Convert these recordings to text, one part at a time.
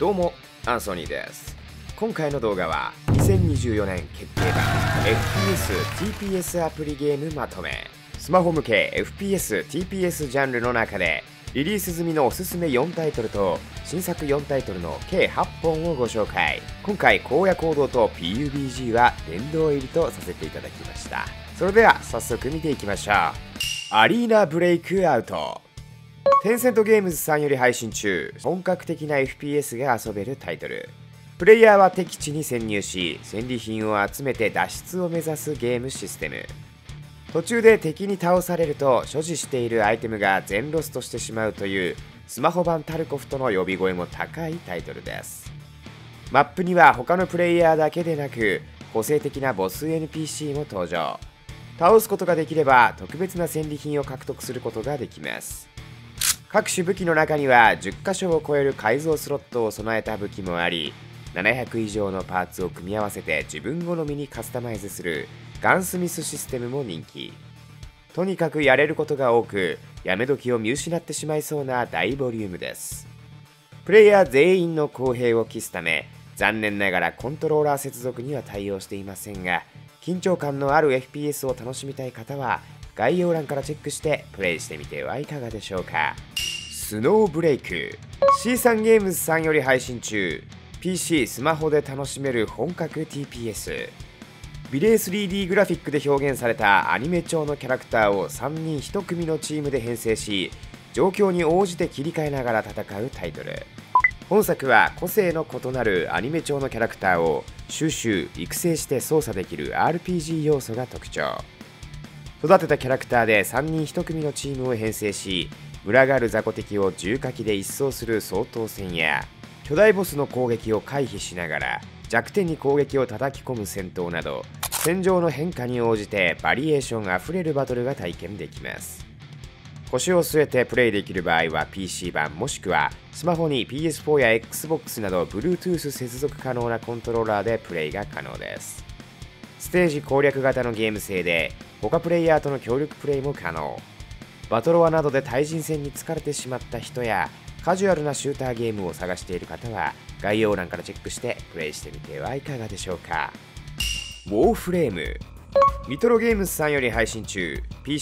どうもアンソニーです。今回の動画は2024年決定版 FPS/TPS アプリゲームまとめ。スマホ向け FPS/TPS ジャンルの中でリリース済みのおすすめ4タイトルと新作4タイトルの計8本をご紹介。今回荒野行動と PUBG は殿堂入りとさせていただきました。それでは早速見ていきましょう。アリーナブレイクアウト。テンセントゲームズさんより配信中、本格的な FPS が遊べるタイトル。プレイヤーは敵地に潜入し、戦利品を集めて脱出を目指すゲームシステム。途中で敵に倒されると所持しているアイテムが全ロストしてしまうというスマホ版タルコフとの呼び声も高いタイトルです。マップには他のプレイヤーだけでなく個性的なボス NPC も登場。倒すことができれば特別な戦利品を獲得することができます。各種武器の中には10箇所を超える改造スロットを備えた武器もあり、700以上のパーツを組み合わせて自分好みにカスタマイズするガンスミスシステムも人気。とにかくやれることが多く、やめ時を見失ってしまいそうな大ボリュームです。プレイヤー全員の公平を期すため、残念ながらコントローラー接続には対応していませんが、緊張感のある FPS を楽しみたい方は概要欄からチェックしてプレイしてみてはいかがでしょうか。スノーブレイク。 C3 ゲームズさんより配信中、 PC スマホで楽しめる本格 TPS。 美麗 3D グラフィックで表現されたアニメ調のキャラクターを3人1組のチームで編成し、状況に応じて切り替えながら戦うタイトル。本作は個性の異なるアニメ調のキャラクターを収集・育成して操作できる RPG 要素が特徴。育てたキャラクターで3人1組のチームを編成し、群がる雑魚敵を重火器で一掃する掃討戦や、巨大ボスの攻撃を回避しながら弱点に攻撃を叩き込む戦闘など、戦場の変化に応じてバリエーションあふれるバトルが体験できます。腰を据えてプレイできる場合は PC 版もしくはスマホに PS4 や Xbox など Bluetooth 接続可能なコントローラーでプレイが可能です。ステージ攻略型のゲーム性で他プレイヤーとの協力プレイも可能。バトロワなどで対人戦に疲れてしまった人やカジュアルなシューターゲームを探している方は概要欄からチェックしてプレイしてみてはいかがでしょうか。ウォーフレーム。ミトロゲームズさんより配信中、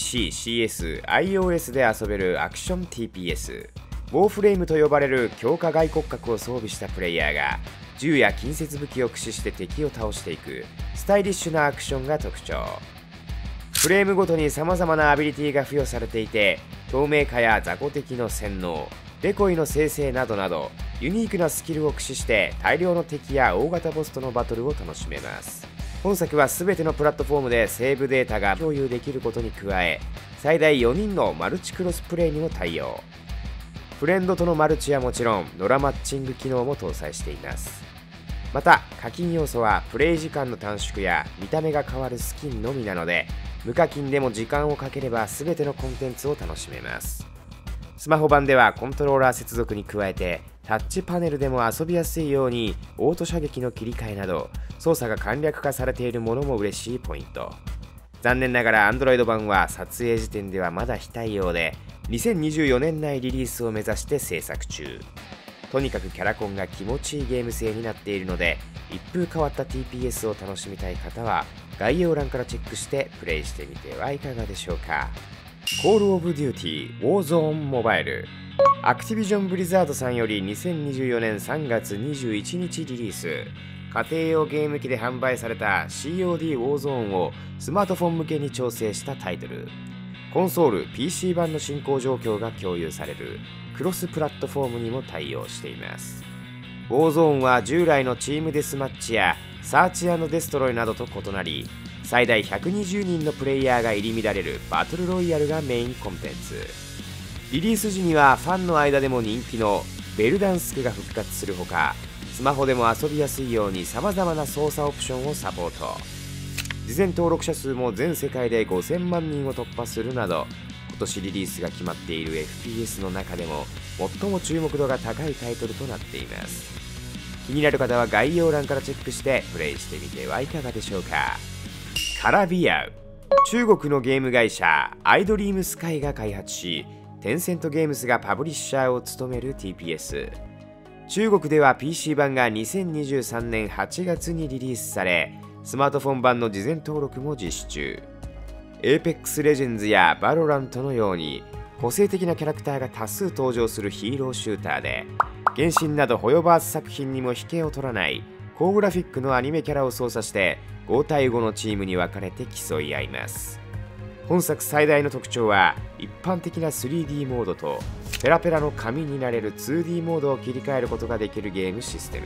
PC、CS、iOS で遊べるアクション TPS。 ウォーフレームと呼ばれる強化外骨格を装備したプレイヤーが銃や近接武器を駆使して敵を倒していくスタイリッシュなアクションが特徴。フレームごとに様々なアビリティが付与されていて、透明化や雑魚敵の洗脳、デコイの生成などなどユニークなスキルを駆使して大量の敵や大型ボスとのバトルを楽しめます。本作は全てのプラットフォームでセーブデータが共有できることに加え、最大4人のマルチクロスプレイにも対応。フレンドとのマルチはもちろんノラマッチング機能も搭載しています。また課金要素はプレイ時間の短縮や見た目が変わるスキンのみなので、無課金でも時間をかければ全てのコンテンツを楽しめます。スマホ版ではコントローラー接続に加えてタッチパネルでも遊びやすいようにオート射撃の切り替えなど操作が簡略化されているものも嬉しいポイント。残念ながら Android 版は撮影時点ではまだ非対応で、2024年内リリースを目指して制作中。とにかくキャラコンが気持ちいいゲーム性になっているので、一風変わった TPS を楽しみたい方は概要欄からチェックしてプレイしてみてはいかがでしょうか。コールオブデューティーウォーゾーンモバイル。アクティビジョンブリザードさんより2024年3月21日リリース。家庭用ゲーム機で販売された COD ウォーゾーンをスマートフォン向けに調整したタイトル。コンソール PC 版の進行状況が共有されるクロスプラットフォームにも対応しています。ウォーゾーンは従来のチームデスマッチやサーチ&デストロイなどと異なり、最大120人のプレイヤーが入り乱れるバトルロイヤルがメインコンテンツ。リリース時にはファンの間でも人気のベルダンスクが復活するほか、スマホでも遊びやすいように様々な操作オプションをサポート。事前登録者数も全世界で5000万人を突破するなど、今年リリースが決まっている FPS の中でも最も注目度が高いタイトルとなっています。気になる方は概要欄からチェックしてプレイしてみてはいかがでしょうか。カラビアウ。中国のゲーム会社アイドリームスカイが開発し、テンセントゲームズがパブリッシャーを務める TPS。 中国では PC 版が2023年8月にリリースされ、スマートフォン版の事前登録も実施中。Apex Legends や Valorant のように個性的なキャラクターが多数登場するヒーローシューターで、原神などホヨバース作品にも引けを取らない高グラフィックのアニメキャラを操作して5対5のチームに分かれて競い合います。本作最大の特徴は一般的な 3D モードとペラペラの紙になれる 2D モードを切り替えることができるゲームシステム。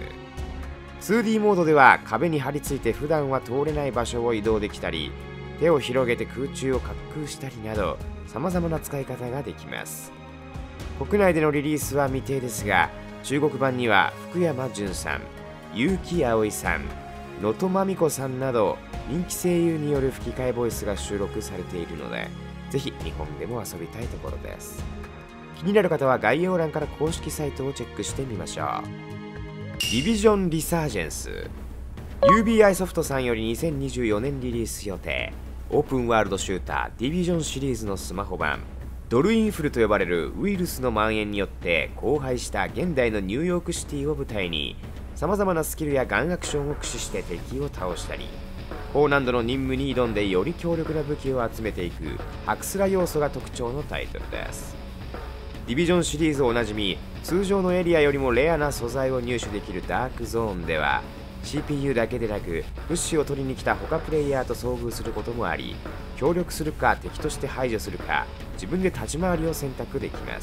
2D モードでは壁に張り付いて普段は通れない場所を移動できたり、手を広げて空中を滑空したりなど様々な使い方ができます。国内でのリリースは未定ですが、中国版には福山潤さん、結城葵さん、能登まみこさんなど人気声優による吹き替えボイスが収録されているので、ぜひ日本でも遊びたいところです。気になる方は概要欄から公式サイトをチェックしてみましょう。ディビジョンリサージェンス、 UBI ソフトさんより2024年リリース予定、オープンワールドシューターディビジョンシリーズのスマホ版。ドルインフルと呼ばれるウイルスの蔓延によって荒廃した現代のニューヨークシティを舞台に、様々なスキルやガンアクションを駆使して敵を倒したり、高難度の任務に挑んでより強力な武器を集めていくハクスラ要素が特徴のタイトルです。ディビジョンシリーズおなじみ、通常のエリアよりもレアな素材を入手できるダークゾーンでは CPU だけでなく物資を取りに来た他プレイヤーと遭遇することもあり、協力するか敵として排除するか自分で立ち回りを選択できます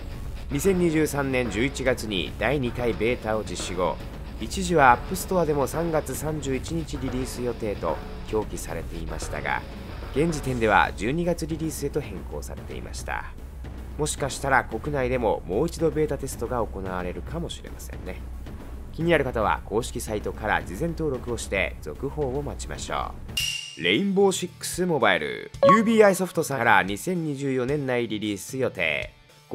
。2023年11月に第2回ベータを実施後、一時はアップストアでも3月31日リリース予定と表記されていましたが、現時点では12月リリースへと変更されていました。もしかしたら国内でももう一度ベータテストが行われるかもしれませんね。気になる方は公式サイトから事前登録をして続報を待ちましょう。レインボー6モバイル、 UBI ソフトさんから2024年内リリース予定。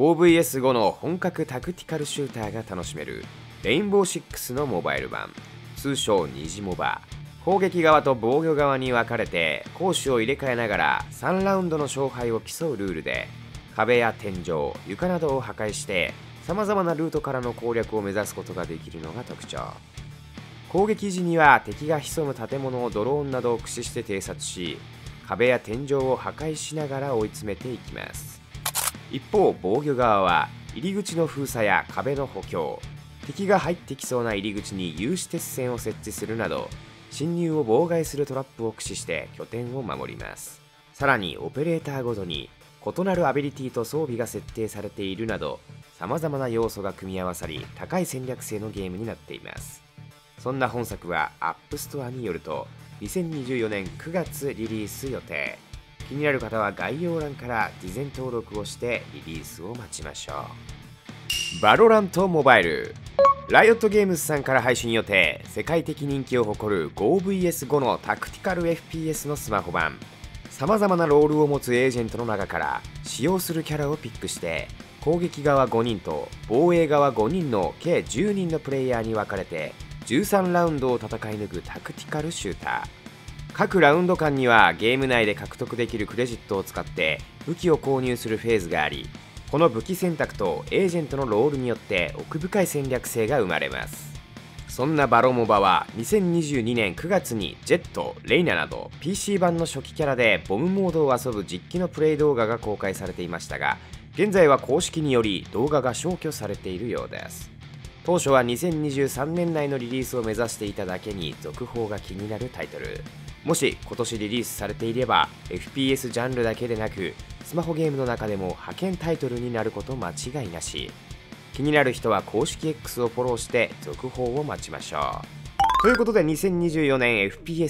5vs5 の本格タクティカルシューターが楽しめるレインボー6のモバイル版、通称虹モバ。攻撃側と防御側に分かれて攻守を入れ替えながら3ラウンドの勝敗を競うルールで、壁や天井、床などを破壊して様々なルートからの攻略を目指すことができるのが特徴。攻撃時には敵が潜む建物をドローンなどを駆使して偵察し、壁や天井を破壊しながら追い詰めていきます。一方、防御側は入り口の封鎖や壁の補強、敵が入ってきそうな入り口に有刺鉄線を設置するなど、侵入を妨害するトラップを駆使して拠点を守ります。さらにオペレーターごとに異なるアビリティと装備が設定されているなど、様々な要素が組み合わさり高い戦略性のゲームになっています。そんな本作はアップストアによると2024年9月リリース予定。気になる方は概要欄から事前登録をしてリリースを待ちましょう。バロラントモバイル、ライオットゲームズさんから配信予定。世界的人気を誇る 5vs5 のタクティカル FPS のスマホ版。様々なロールを持つエージェントの中から使用するキャラをピックして、攻撃側5人と防衛側5人の計10人のプレイヤーに分かれて13ラウンドを戦い抜くタクティカルシューター。各ラウンド間にはゲーム内で獲得できるクレジットを使って武器を購入するフェーズがあり、この武器選択とエージェントのロールによって奥深い戦略性が生まれます。そんなバロモバは2022年9月にジェット、レイナなど PC 版の初期キャラでボムモードを遊ぶ実機のプレイ動画が公開されていましたが、現在は公式により動画が消去されているようです。当初は2023年内のリリースを目指していただけに続報が気になるタイトル。もし今年リリースされていれば FPS ジャンルだけでなくスマホゲームの中でも派遣タイトルになること間違いなし。気になる人は公式 X をフォローして続報を待ちましょう。ということで2024年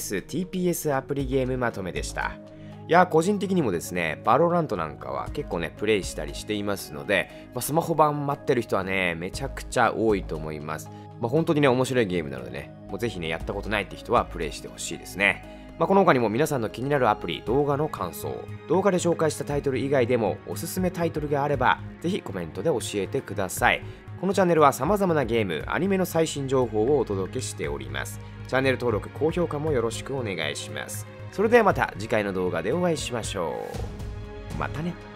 FPS、TPS アプリゲームまとめでした。いや、個人的にもですね、バロラントなんかは結構ね、プレイしたりしていますので、スマホ版待ってる人はね、めちゃくちゃ多いと思います。本当にね、面白いゲームなのでね、もうぜひね、やったことないって人はプレイしてほしいですね。この他にも皆さんの気になるアプリ、動画の感想、動画で紹介したタイトル以外でもおすすめタイトルがあれば、ぜひコメントで教えてください。このチャンネルは様々なゲーム、アニメの最新情報をお届けしております。チャンネル登録、高評価もよろしくお願いします。それではまた次回の動画でお会いしましょう。またね。